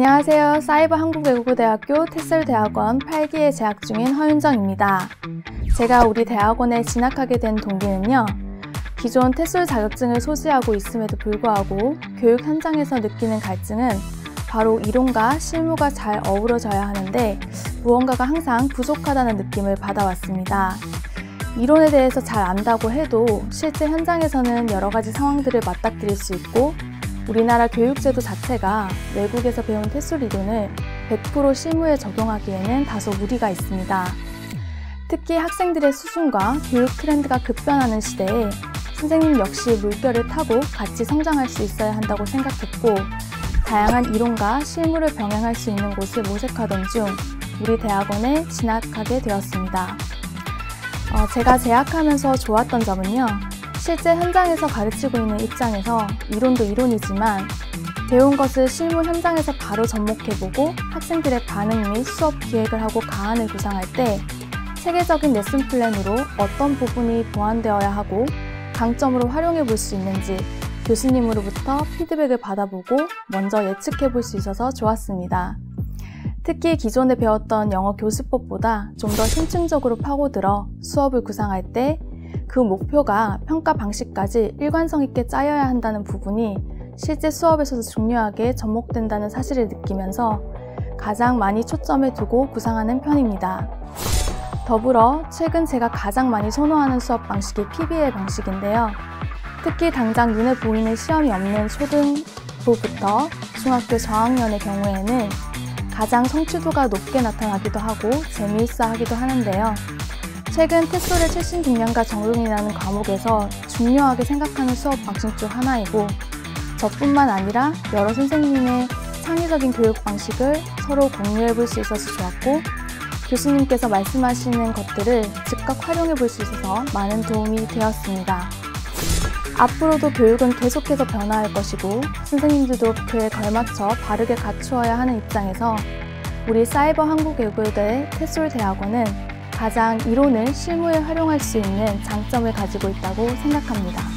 안녕하세요. 사이버 한국외국어대학교 테솔대학원 8기에 재학 중인 허윤정입니다. 제가 우리 대학원에 진학하게 된 동기는요. 기존 테솔 자격증을 소지하고 있음에도 불구하고 교육 현장에서 느끼는 갈증은 바로 이론과 실무가 잘 어우러져야 하는데 무언가가 항상 부족하다는 느낌을 받아왔습니다. 이론에 대해서 잘 안다고 해도 실제 현장에서는 여러 가지 상황들을 맞닥뜨릴 수 있고 우리나라 교육제도 자체가 외국에서 배운 테솔 이론을 100% 실무에 적용하기에는 다소 무리가 있습니다. 특히 학생들의 수준과 교육 트렌드가 급변하는 시대에 선생님 역시 물결을 타고 같이 성장할 수 있어야 한다고 생각했고 다양한 이론과 실무를 병행할 수 있는 곳을 모색하던 중 우리 대학원에 진학하게 되었습니다. 제가 재학하면서 좋았던 점은요. 실제 현장에서 가르치고 있는 입장에서 이론도 이론이지만 배운 것을 실무 현장에서 바로 접목해보고 학생들의 반응 및 수업 기획을 하고 가안을 구상할 때 체계적인 레슨 플랜으로 어떤 부분이 보완되어야 하고 강점으로 활용해 볼 수 있는지 교수님으로부터 피드백을 받아보고 먼저 예측해 볼 수 있어서 좋았습니다. 특히 기존에 배웠던 영어 교수법보다 좀 더 심층적으로 파고들어 수업을 구상할 때 그 목표가 평가 방식까지 일관성 있게 짜여야 한다는 부분이 실제 수업에서도 중요하게 접목된다는 사실을 느끼면서 가장 많이 초점을 두고 구상하는 편입니다. 더불어 최근 제가 가장 많이 선호하는 수업 방식이 PBL 방식인데요. 특히 당장 눈에 보이는 시험이 없는 초등부부터 중학교 저학년의 경우에는 가장 성취도가 높게 나타나기도 하고 재미있어 하기도 하는데요. 최근 테솔의 최신 중량과 적용이라는 과목에서 중요하게 생각하는 수업 방식 중 하나이고 저뿐만 아니라 여러 선생님의 창의적인 교육 방식을 서로 공유해 볼 수 있어서 좋았고 교수님께서 말씀하시는 것들을 즉각 활용해 볼 수 있어서 많은 도움이 되었습니다. 앞으로도 교육은 계속해서 변화할 것이고 선생님들도 그에 걸맞춰 바르게 갖추어야 하는 입장에서 우리 사이버 한국외국어대 테솔대학원은 가장 이론을 실무에 활용할 수 있는 장점을 가지고 있다고 생각합니다.